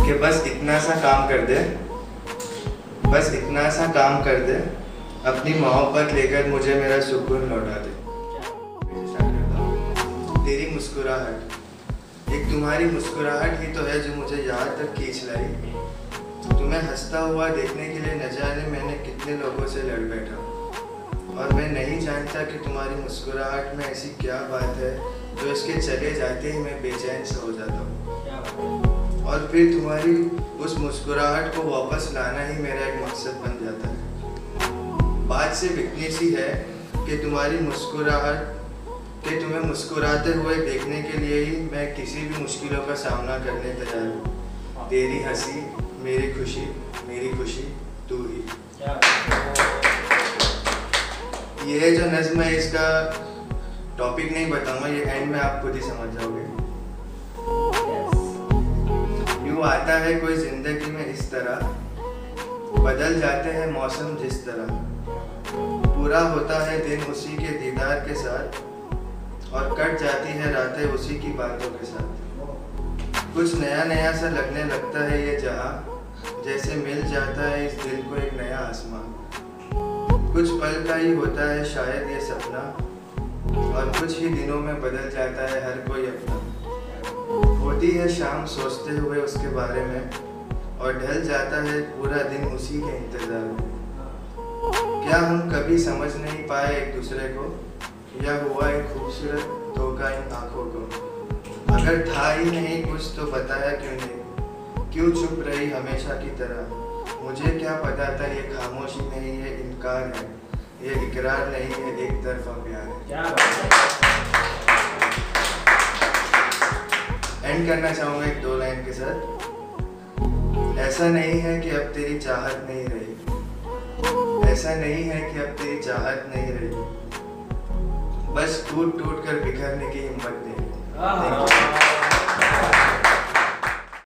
कि बस इतना सा काम कर दे, बस इतना सा काम कर दे, अपनी मोहब्बत लेकर मुझे मेरा सुकून लौटा दे। तेरी मुस्कुराहट, एक तुम्हारी मुस्कुराहट ही तो है जो मुझे यहाँ तक खींच लाई। तुम्हें हंसता हुआ देखने के लिए न जाने मैंने कितने लोगों से लड़ बैठा, और मैं नहीं जानता कि तुम्हारी मुस्कुराहट में ऐसी क्या बात है जो इसके चले जाते ही मैं बेचैन सा हो जाता हूँ, और फिर तुम्हारी उस मुस्कुराहट को वापस लाना ही मेरा एक मकसद बन जाता है। बात सिर्फ इतनी सी है कि तुम्हारी मुस्कुराहट कि तुम्हें मुस्कुराते हुए देखने के लिए ही मैं किसी भी मुश्किलों का सामना करने तैयार हूँ। तेरी हंसी मेरी खुशी तू ही। ये जो नज़्म है इसका टॉपिक नहीं बताऊंगा, ये एंड में आप खुद ही समझ जाओगे। यूँ आता है कोई जिंदगी में इस तरह, बदल जाते हैं मौसम जिस तरह, पूरा होता है दिन उसी के दीदार के साथ, और कट जाती है रातें उसी की बातों के साथ। कुछ नया नया सा लगने लगता है ये जहां, जैसे मिल जाता है इस दिल को एक नया आसमान। कुछ पल का ही होता है शायद ये सपना, और कुछ ही दिनों में बदल जाता है हर कोई अपना। होती है शाम सोचते हुए उसके बारे में, और ढल जाता है पूरा दिन उसी के इंतजार में। क्या हम कभी समझ नहीं पाए एक दूसरे को, या हुआ एक खूबसूरत धोखा इन आँखों को। अगर था ही नहीं कुछ तो बताया क्यों नहीं, क्यों चुप रही हमेशा की तरह। मुझे क्या पता था ये खामोशी नहीं ये इनकार है, ये इकरार नहीं है एक तरफा प्यार है। एंड करना चाहूँगा एक 2 लाइन के साथ। ऐसा नहीं है कि अब तेरी चाहत नहीं रही, ऐसा नहीं है कि अब तेरी चाहत नहीं रही, बस टूट टूट कर बिखरने की हिम्मत नहीं।